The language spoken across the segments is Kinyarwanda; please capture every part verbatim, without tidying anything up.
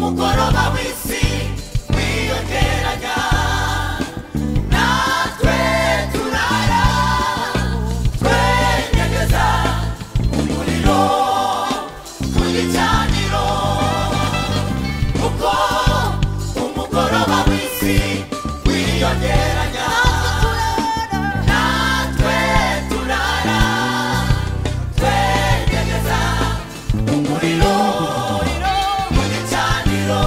umugoroba w'isi wiyongeranya natwe turara twenyegeza umuriro ku gicaniro uko umugoroba w'isi wiyongeranya natwe turara twenyegeza umuriro ku gicaniro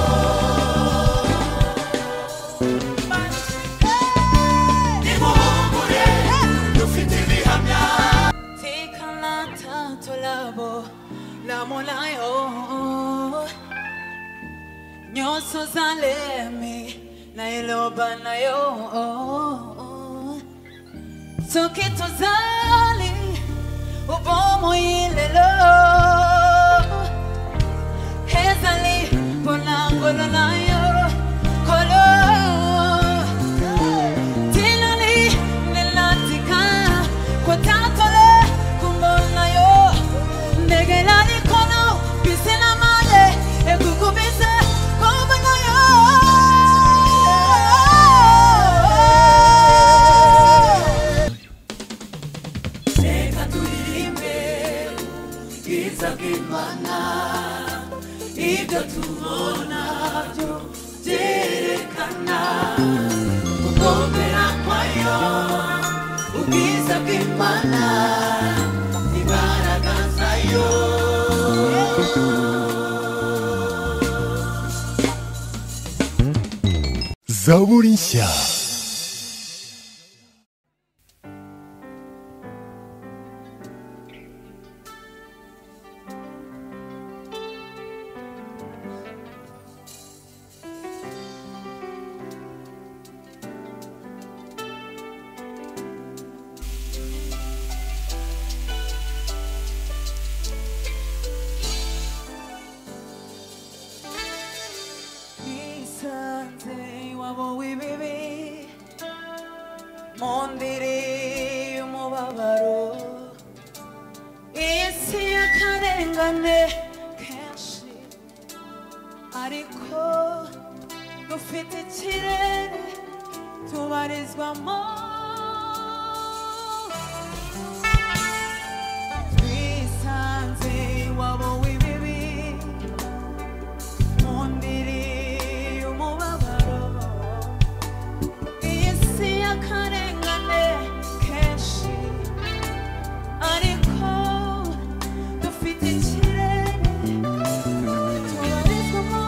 nimuhumure dufite ibihamya tikalata tolabo lamolayo nyoso zalemi na iloba nayo sokito zali ubomo ilelo hezali bonangolo nayo kolo tilali nilatika kotatole kumbona yo negelani kono bisina male ekukubise kumbona yo eka tulimbe izakimana ibyo tubona byo byerekana gukomera kwayo ubwiza bw'Imana imbaraga zayo Zaburi nshya. Nisanze wabo wibibi mondiri umubabaro isi y'akarengane kenshi ariko dufite ikirere tubarizwamo twisanze wabo wibibi mondiri umubabaro isi y'akarengane kenshi ariko dufite ikirere tubarizwamo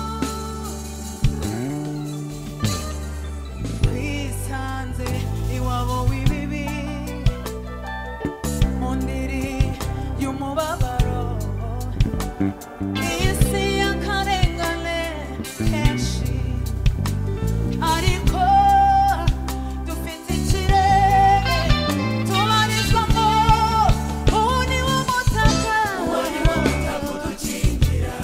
twisanze iwabo w'ibibi mu ndiri y'umubabaro isi y'akarengane kenshi ariko dufite ikirere tubarizwamo uwo ni wo mutaka uwo ni wo mutaka udukingira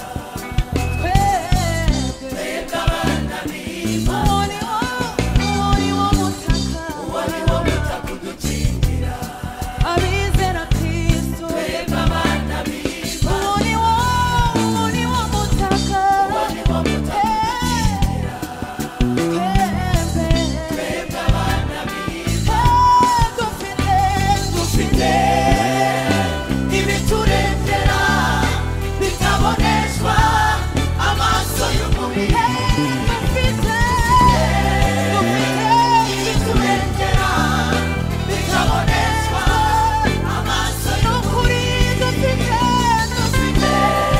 twebwe twebwe abana b'Imana uwo ni wo uwo ni wo mutaka uwo ni wo mutaka udukingira abizera Kristo twebwe abana b'Imana uwo ni wo uwo ni wo mutaka uwo ni wo mutaka udukingira twebwe twebwe abana b'Imana dufite dufite ibiturengera bitaboneshwa amaso y'umubiri dufite ibiturengera bitaboneshwa amaso n'ukuri dufite dufite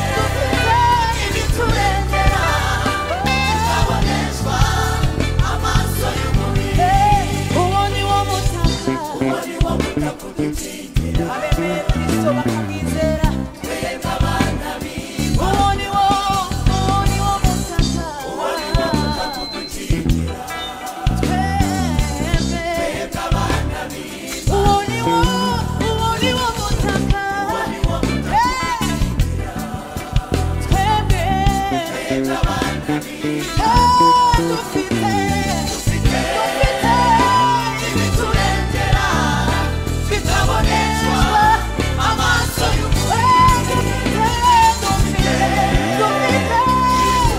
ibiturengera bitaboneshwa amaso y'umubiri uwo ni wo mutaka uwo ni wo mutaka udukingira abemeye Kristo bakamwizera twebwe abana b'Imana uwo ni wo uwo ni wo mutaka uwo ni wo mutaka udukingira twebwe twebwe abana b'Imana uwo ni wo uwo ni wo mutaka uwo ni wo mutaka udukingira twebwe twebwe abana b'Imana dufite dufite ibiturengera bitaboneshwa amaso y'umubiri dufite dufite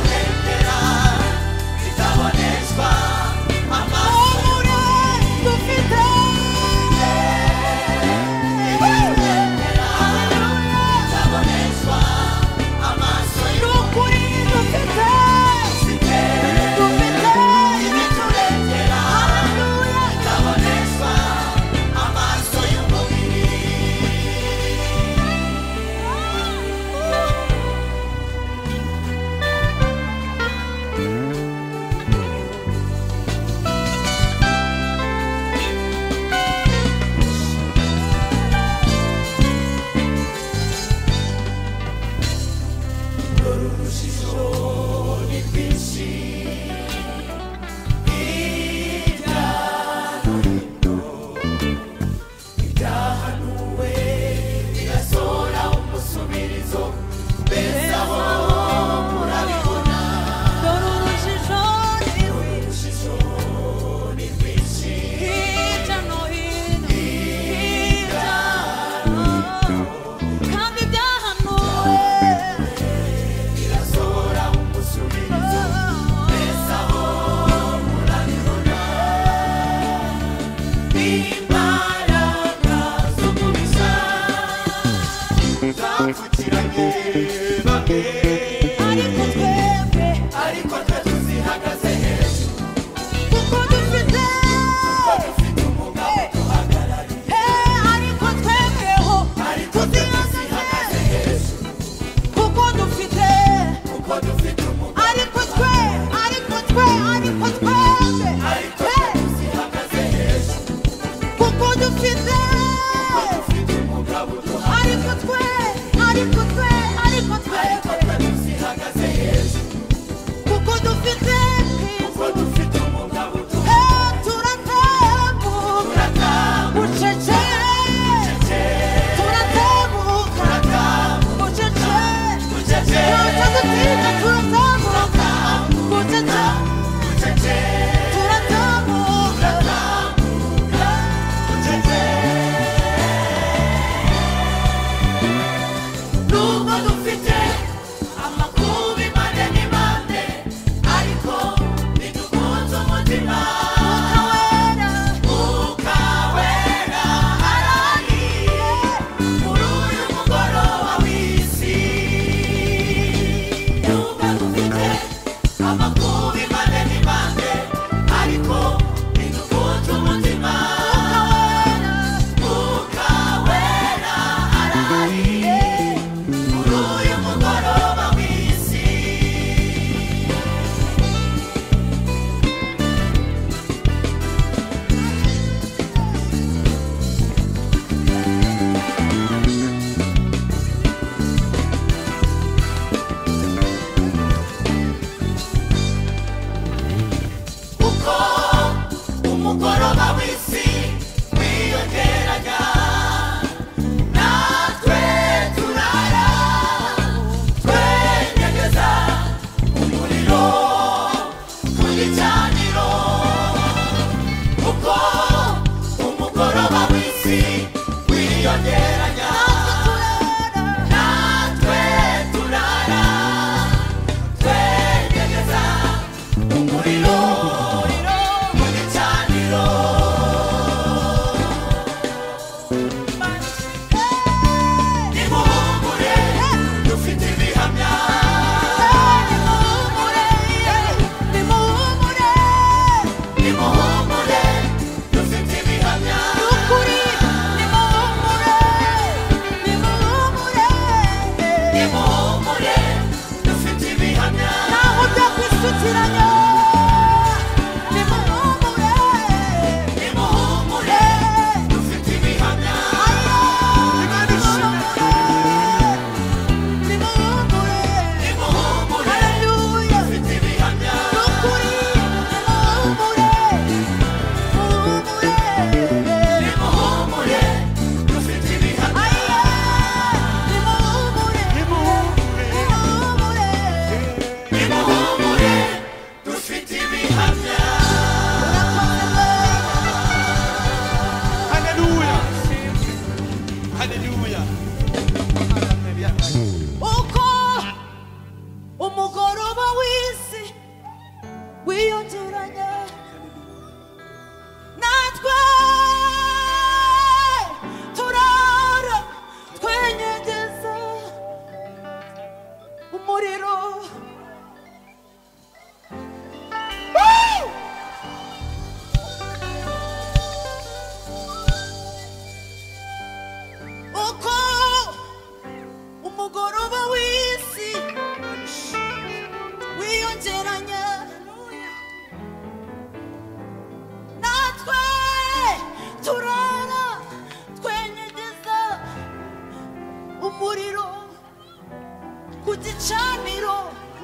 gicaniro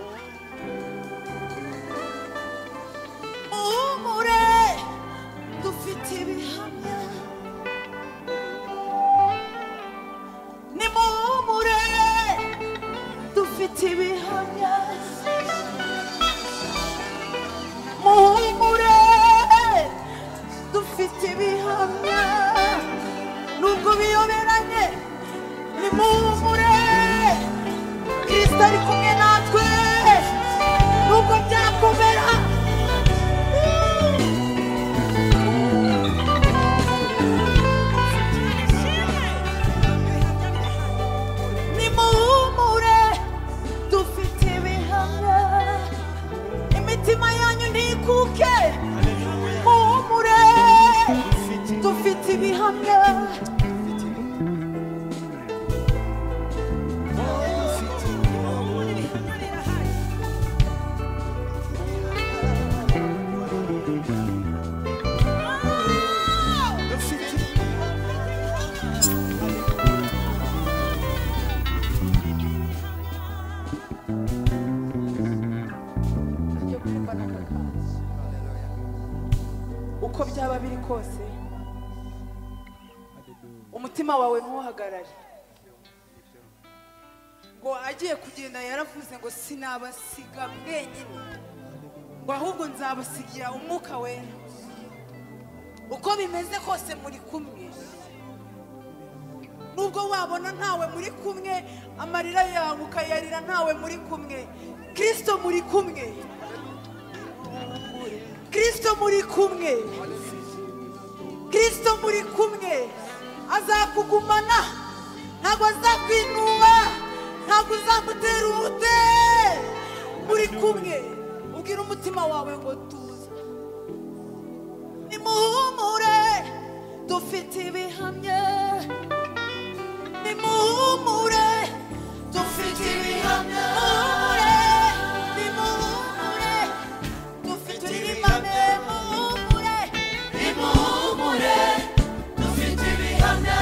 muhumure dufite ibihamya nimuhumure dufite ibihamya muhumure dufite ibihamya nubwo biyoberanye nimuhumure Kristo ari kumwe natwe nubwo byakomera nimuhumure dufite ibihamya imitima yanyu ntikuke muhumure dufite ibihamya uko byaba biri kose umutima wawe ntuhagarare ngo agiye kugenda yaravuze ngo sinabasiga mwenyine ngo ahubwo nzabasigira umwuka wera uko bimeze kose muri kumwe nubwo wabona ntawe muri kumwe amarira yawe ukayarira ntawe muri kumwe Kristo muri kumwe Kristo muri kumwe Kristo muri kumwe azakugumana ntabwo azakwinuba ntabwo uzamutera ubute muri kumwe ubwira umutima wawe ngo tuza nimuhumure dufite ibihamya nimuhumure dufite ibihamya nimuhumure dufite ibihamya muhumure nimuhumure dufite ibihamya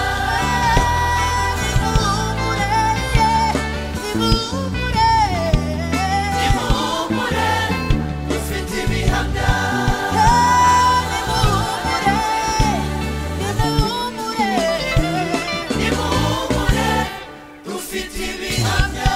nimuhumure nimuhumure nimuhumure dufite ibihamya nimuhumure nimuhumure nimuhumure dufite ibihamya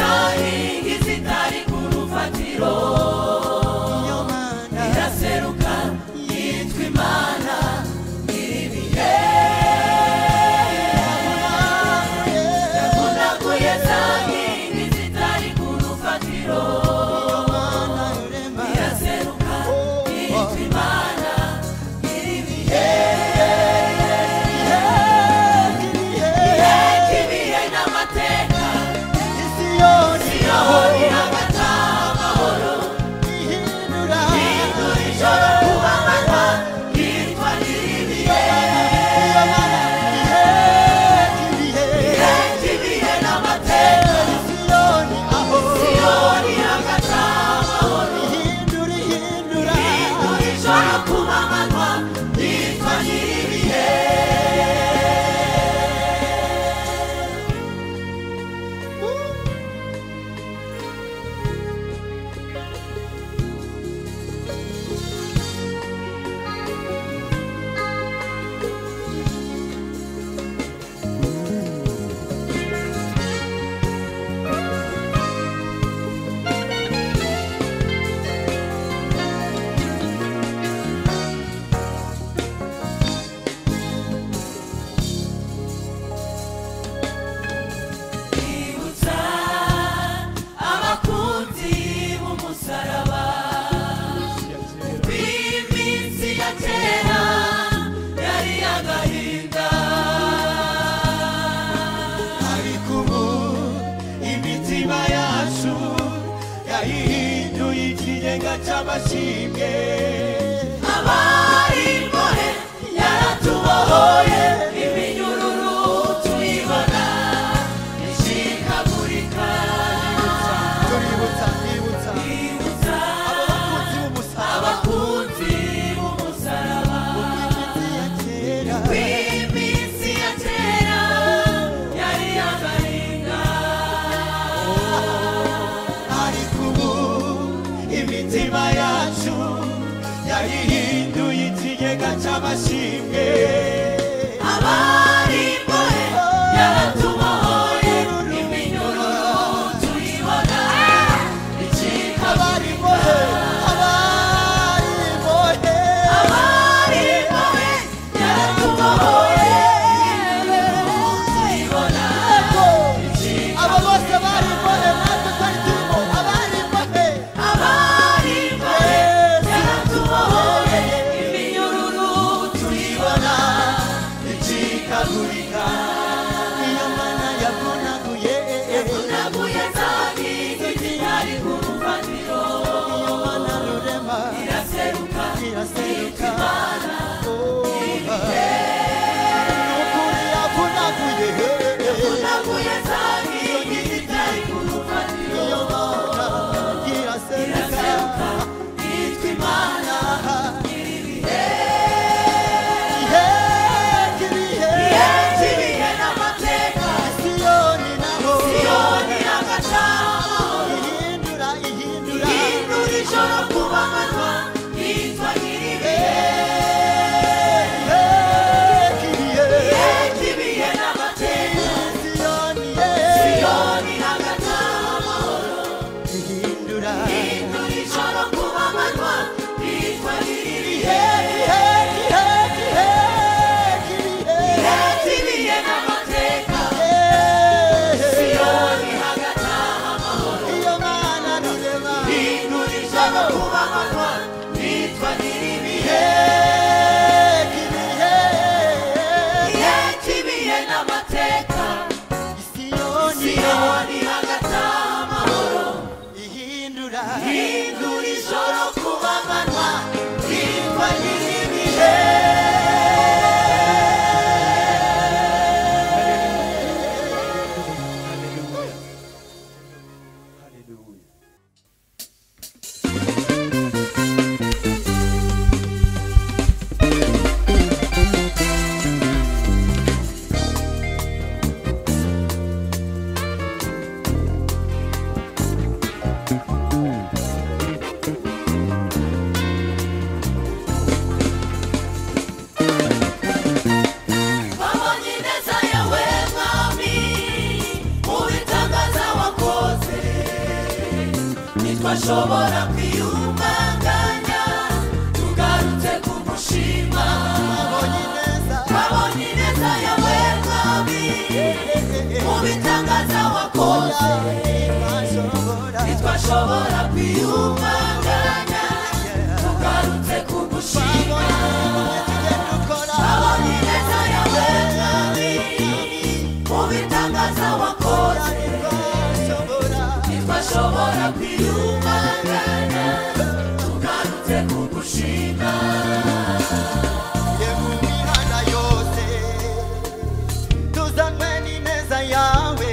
Iraseruka cy'amashimwe abari imbohe yaratubohoye iminyururu tuyibona ishikagurika tuributsa twibutsa twibutsa abakunzi b'umusaraba abakunzi b'umusaraba w'iminsi ya kera w'iminsi ya kera yari agahinda ariko ubu imitima yacu yayihinduye ikigega cy'amashimwe abari imbohe yaratubohoye iminyururu tuyibona icika abari imbohe abari imbohe abari imbohe yaratubohoye iminyururu tuyibona abo bose bari imbohe natwe twari turimo abari imbohe abari imbohe yaratubohoye iminyururu tuyibona icikagurika iyo mana yavunaguye naguye zani zitari ku rufatiro iyo mana rurema iraseruka iraseruka Imana ukuri yavunaguye naguye zani zitari ku rufatiro iyo mana iraseruka yitwa Imana ibihe ibihe ibihe n'amateka Siyoni naho Siyoni agataha ihindura ihindura ihindura ijoro kuba amanywa yitwa nyiribihe ibihe ibihe n'amateka Siyoni Siyoni agataha amahoro ihindura ihindura ijoro kuba amanywa yitwa nyiribihe ibihe n'amateka Siyoni agataha amahoro ihindura ijoro kuba amanywa yitwa nyiribihe ibihe n'amateka Siyoni agataha amahoro ihindura ihindura ijoro kuba amanywa yitwa nyiribihe babonye ineza yawe mwami mu bitangaza wakoze ntitwashobora kwiyumanganya tugarutse kugushima babonye ineza yawe mwami mu bitangaza wakoze ntitwashobora kwiyumanganya tugarutse kugushima babonye ineza yawe mwami mu bitangaza wakoze ntitwashobora kwiyumanganya tugarutse kugushima imihanda yose tuzanywe n'ineza yawe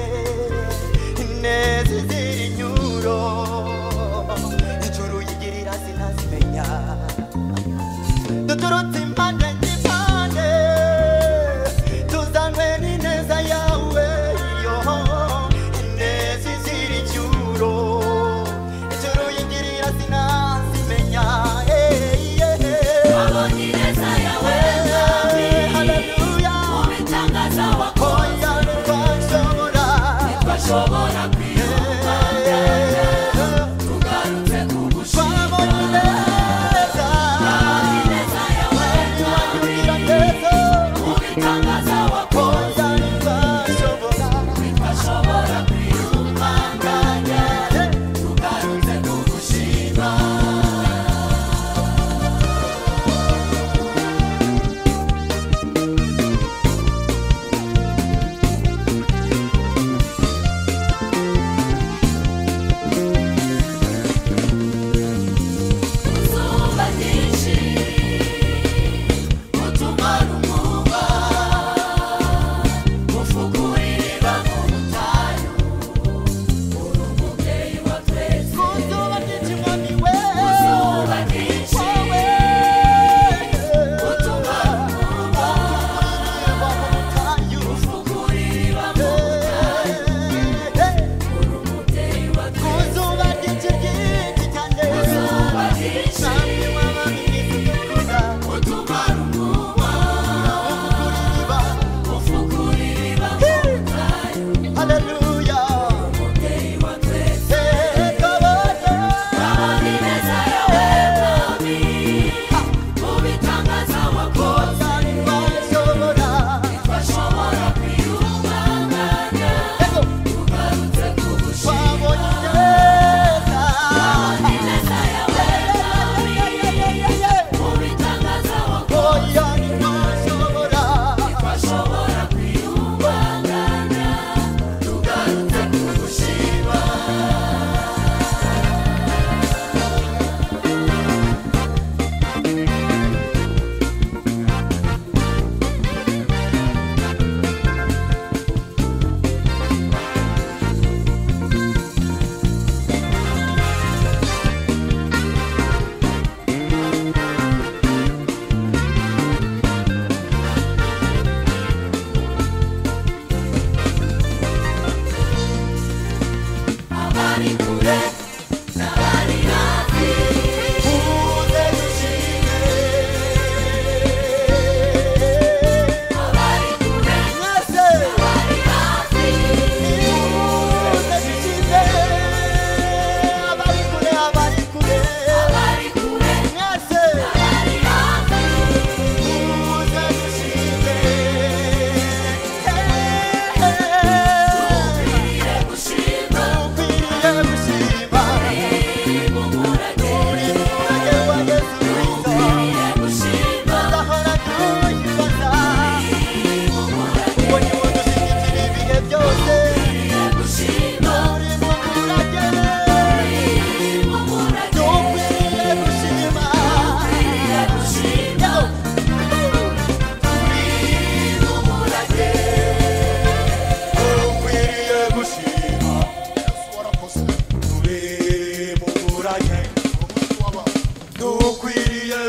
ineza izira inyuro ijuru yigirira sinazimenya duturutse impande n'impande tuzanywe n'ineza yawe yo ineza izira inyuro ijuru yigirira sinazimenya babonye ineza yawe mwami mu bitangaza wakoze ntitwashobora kwiyumanganya tugarutse kugushima babonye ineza yawe mwami mu bitangaza wakoze ntitwashobora kwiyumanganya tugarutse kugushima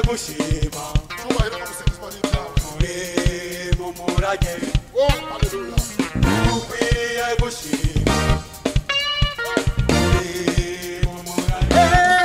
gushima cyubahiro n'umusingizwa n'ibyaha uri mu murage oh haleluya ukwiye gushima uri mu murage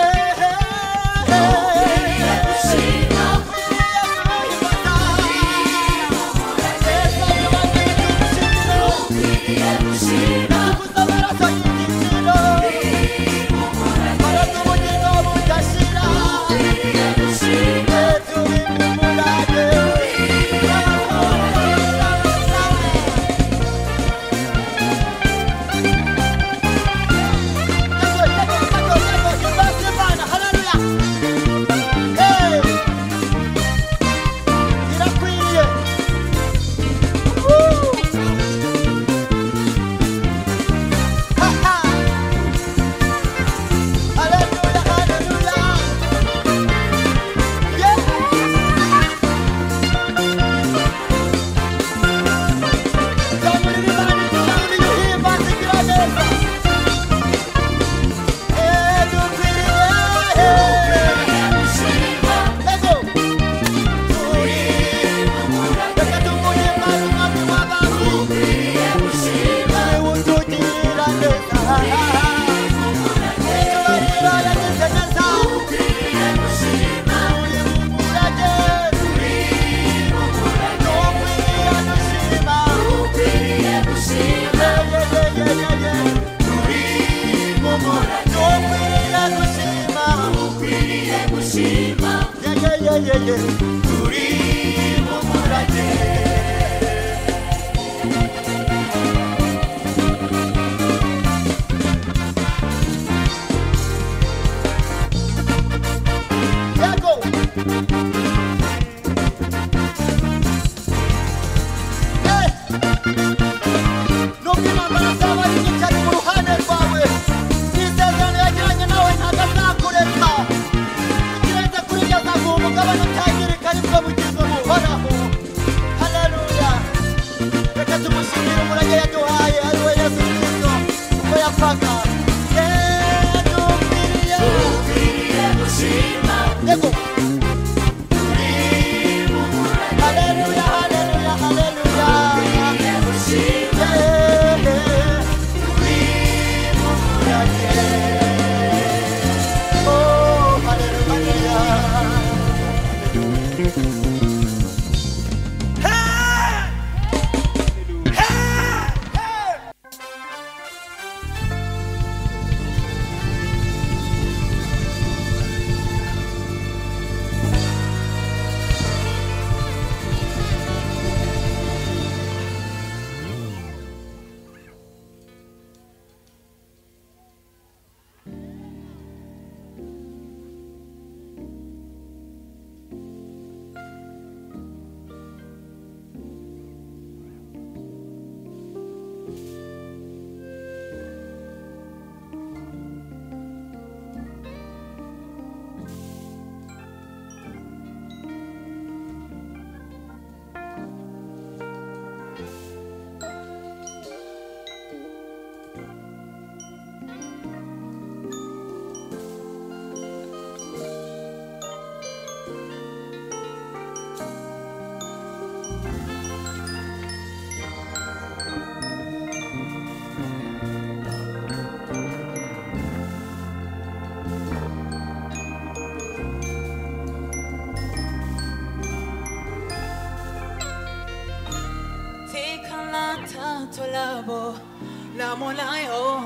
Tolabo la molayo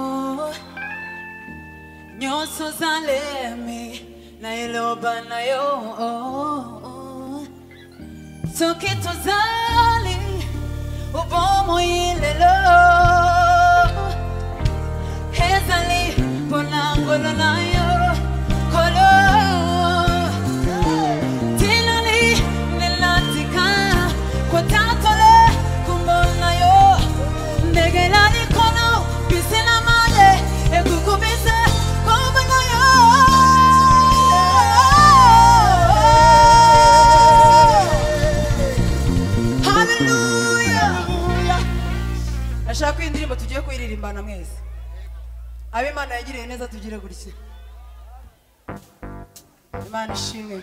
nyoso zalemi na iloba na yo soke tozali ubomo ilelo hezali bonangolo na yo kolo tilali nelatika kwa tatole kumbona yo negelani kono bisina male ekukubise kumbona yo hallelujah ashaka indirimbo tugiye kuyiririmbana mwese abimana yagiriye neza tugire gutya Imana ishimwe.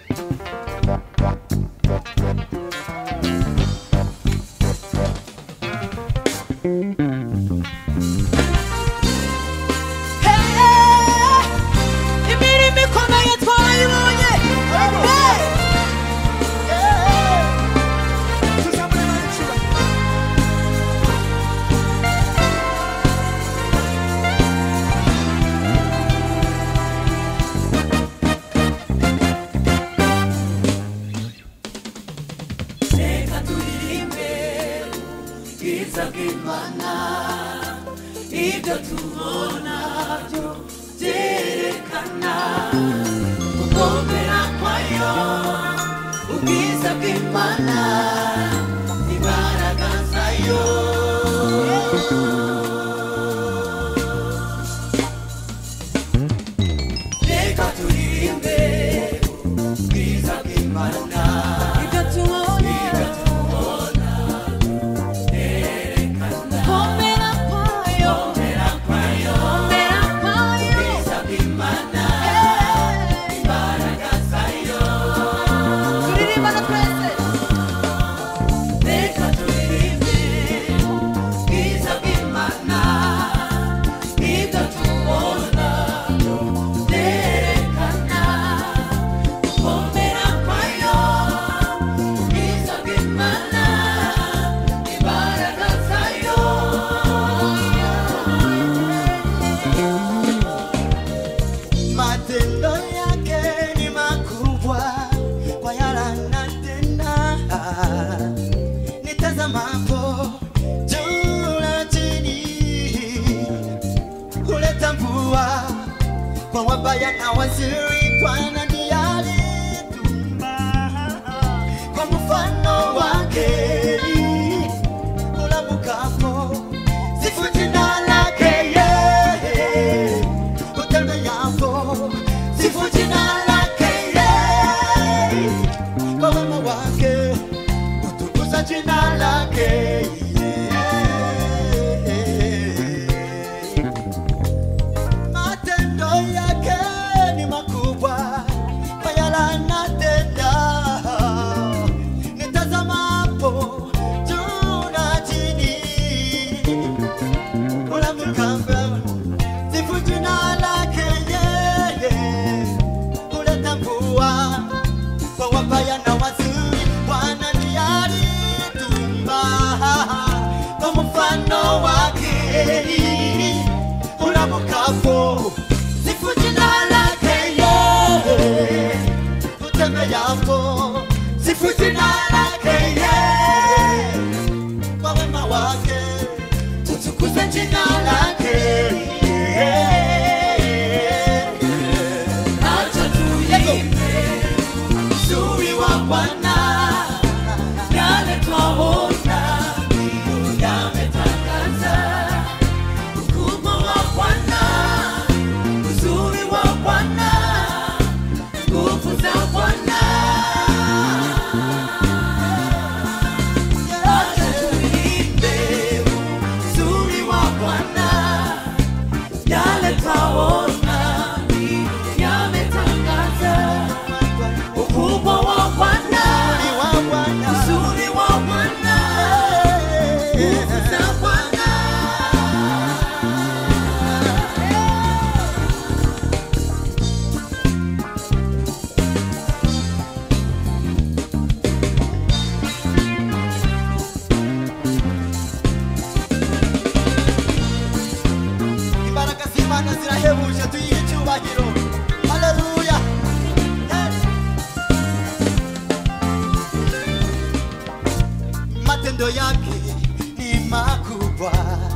Imirimo ikomeye twayibonye. Reka turirimbe ubwiza bw'Imana, ibyo tubona byo byerekana gukomera kwayo. Ubwiza bw'Imana, imbaraga zayo. Reka turirimbe ubwiza bw'Imana, ibyo tubona gukomera kwayo. Gukomera kwayo. Gukomera kwayo. Ubwiza bw'Imana, imbaraga zayo. Turirimbana twese. Reka turirimbe ubwiza bw'Imana, ibyo tubona byerekana gukomera kwayo. Ubwiza bw'Imana, imbaraga zayo. Matendo yake ni makubwa kwa yale anatenda. Nitazamapo juu na chini, huleta mvua kwa wabaya na wazuri. Bwana ndiye alitumba kwa mfano wake. Ulamukapo sifu jina lake yeye, utembeapo sifu jina lake yeye, kwa wema wake utukuza jina lake yeye. Matendo yake ni makubwa kwa yale anatenda. Nitazamapo juu na chini, ulamukamba sifu jina lake yeye, huleta mvua kwa wabaya na wazuri. Bwana ndiye alitumba kwa mfano wake. Ulamukapo sifu jina lake yeye, utembeapo sifu jina lake yeye, kwa wema wake tutukuze jina lake yeye. Acha tuimbe uzuri wa Bwana, yale twaona ndiyo yametangaza ukubwa wa Bwana. Uzuri wa Bwana, nguvu za Bwana. Acha tuimbe uzuri wa Bwana, yale twaona ndiyo yametangaza ukubwa wa Bwana. Uzuri wa Bwana, nguvu za Bwana. Imbaraga z'Imana zirahebuje, tuyihe icyubahiro. Haleluya. Matendo yake ni makubwa,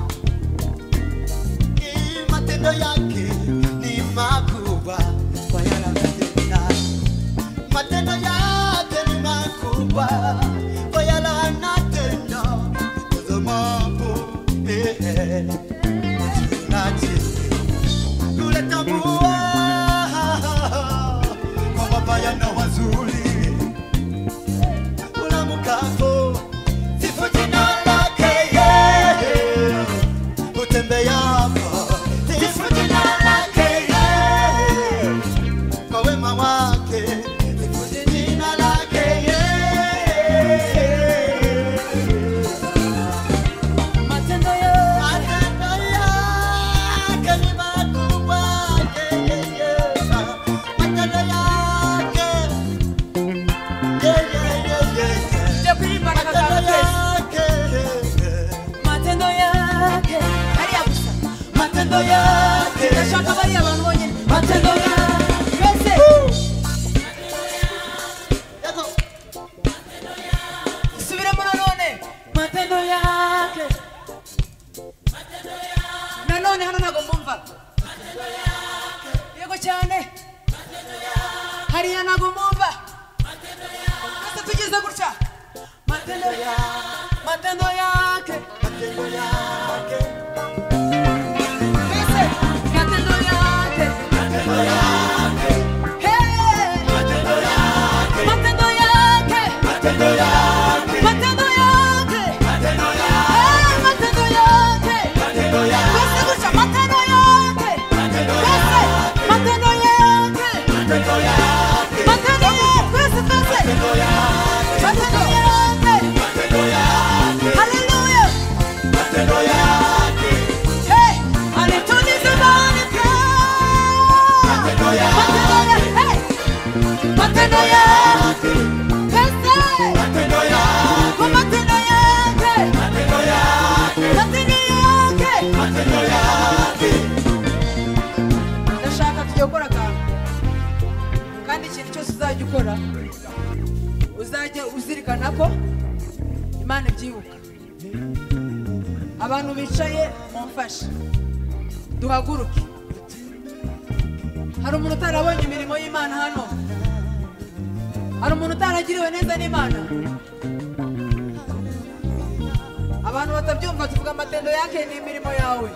matendo yake ni makubwa kwa yale anatenda. Matendo yake ni makubwa kwa yale anatenda. Nitazamapo eh, eh, tunaje kuleta mvua kwa wabaya na wazuri. Ulamukapo sifu jina lake yeye, utembeapo sifu jina lake yeye, kwa wema wake tugize gutya matendo ya matendo yake matendo yake Bese matendo yake matendo yake hey matendo yake matendo yake matendo yake matendo yake matendo hey matendo yake matendo yake Bese gutya matendo yake matendo Bese matendo yake matendo yake matendo yake Bese bese matendo yake matendo yake matendo yake Hallelujah matendo yake hey anituliza ndani matendo matendo yake yake hey matendo yake Bese matendo yake kwa matendo yake matendo yake matendo yake matendo yake ndashaka tujya gukora akantu kandi ikintu cyose uzajya ukora uzajya uzirikana ko imana ibyibuka abantu bicaye mumfashe duhaguruke hari umuntu utarabonye imirimo y'imana hano hari umuntu utaragiriwe neza n'imana abantu batabyumva tuvuga amatendo yake ni imirimo yawe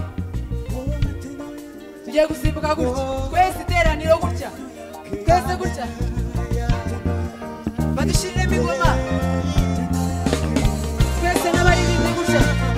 tugiye gusimbuka gutya twese iteraniro gutya twese gutya badushiriremo ingoma twese n'abaririmbyi gutya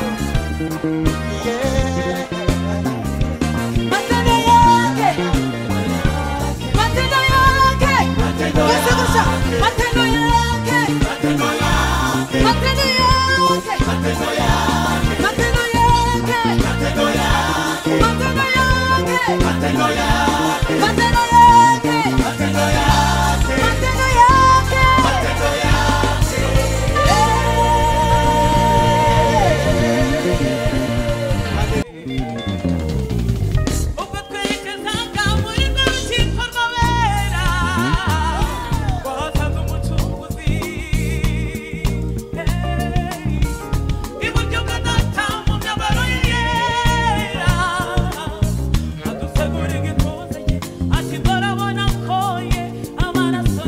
matendo yake matendo yake twese gutya matendo yake matendo yake matendo yake matendo yake matendo yake matendo yake matendo yake matendo yake matendo yake matendo yake matendo yake matendo yake ubwo twerekezaga muri rwo rukiko rw'abera wahasanze umucunguzi iburyo bwa data mu myambaro ye yera adusegura igituza ye ati ndorabona koye amaraso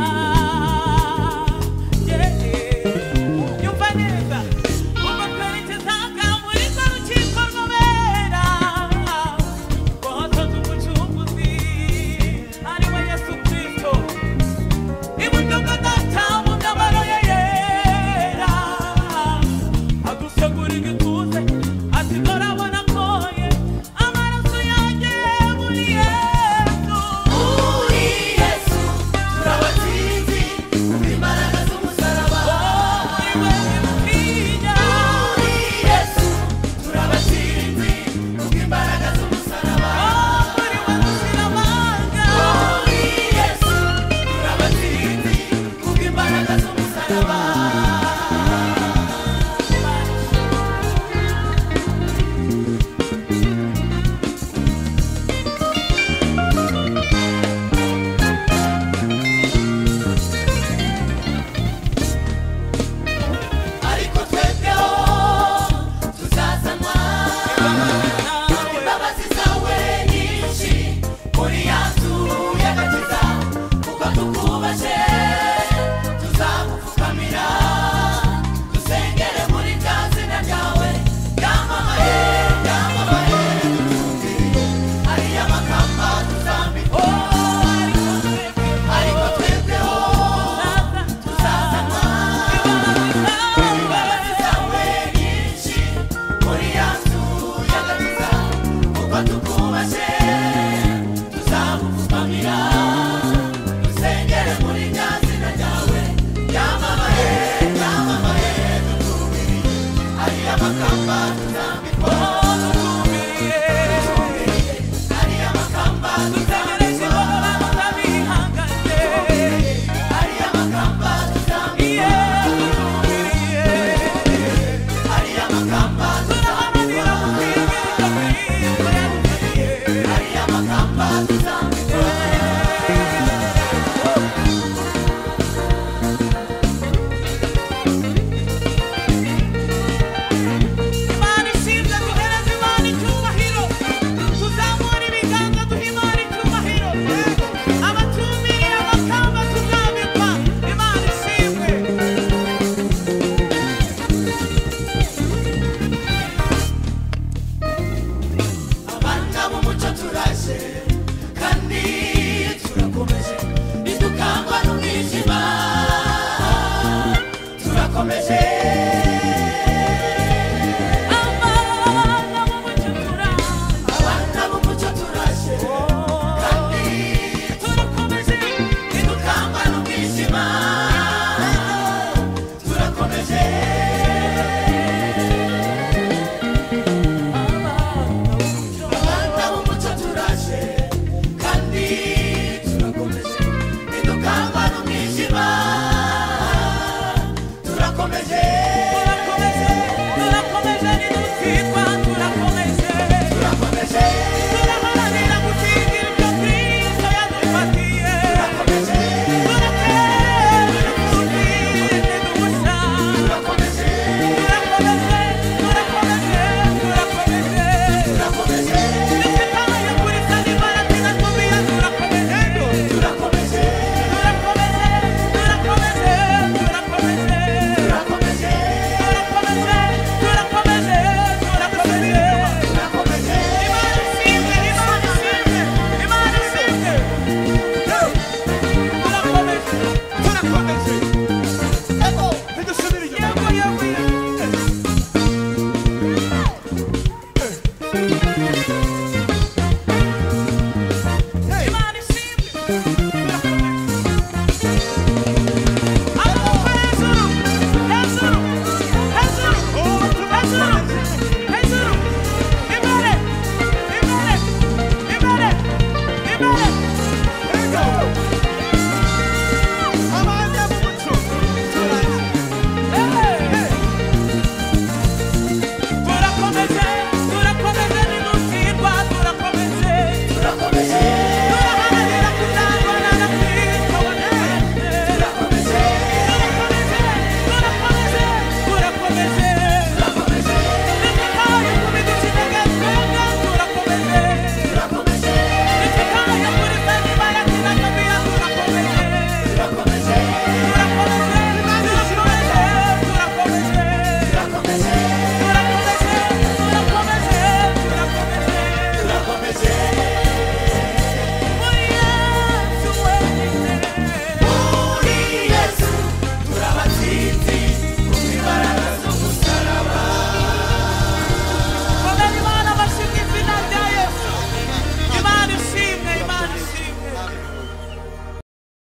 yanjye yumva neza ubwo twerekezaga muri rwo rukiko rw'abera wahasanze umucunguzi ari we yesu kristo iburyo bwa data mu myambaro ye yera adusegura igituza ati ndorabona koye amaraso yanjye muri yesu muri yesu turabatsinzi kubw'imbaraga z'umusaraba muri we impinya muri yesu turabatsinzi kubw'imbaraga z'umusaraba muri we dushyira amanga muri yesu turabatsinzi kubw'imbaraga z'umusaraba